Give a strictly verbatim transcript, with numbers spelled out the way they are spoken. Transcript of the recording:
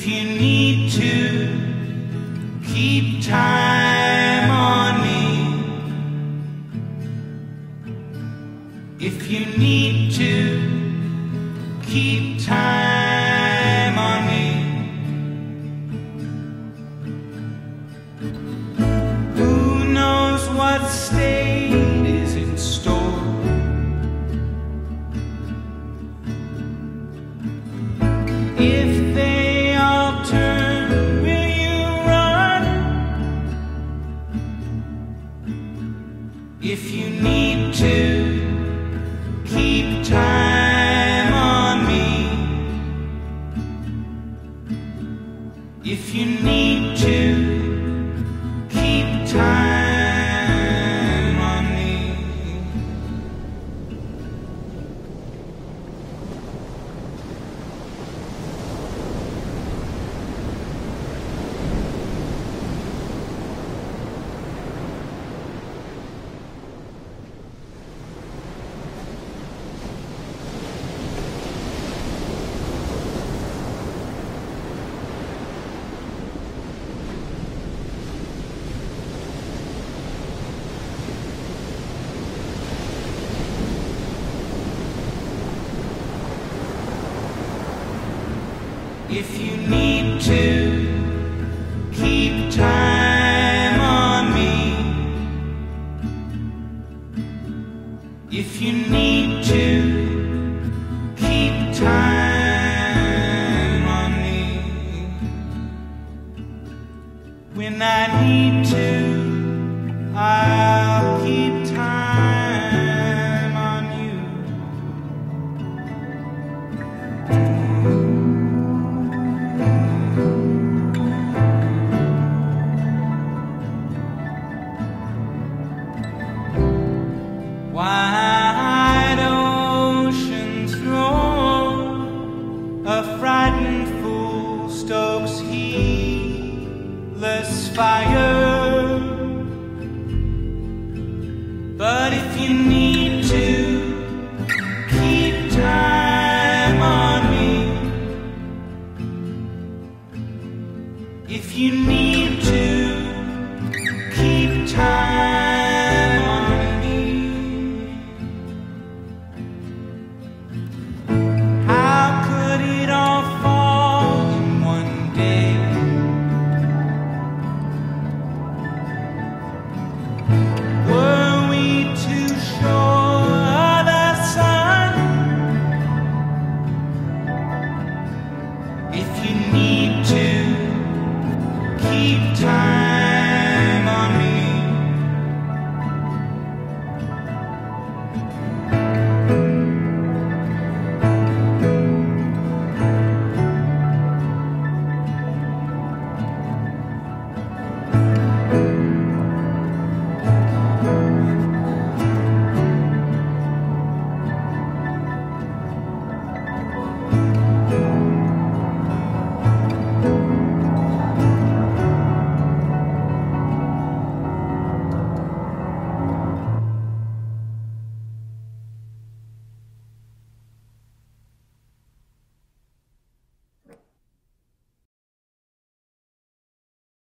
you need to keep time on me, if you need to keep time on me, who knows what state is in store? If they all turn, will you run? If you need to keep time on me, if you need to keep time on me. If you need to keep time on me, if you need to keep time on me, when I need to, I'll keep time on you. Wide oceans roar, a frightened fool stokes heedless fire. But if you need to keep time on me, if you need to keep time on me, how could it all fall in one day? Were we too sure of the sun? If you need to keep time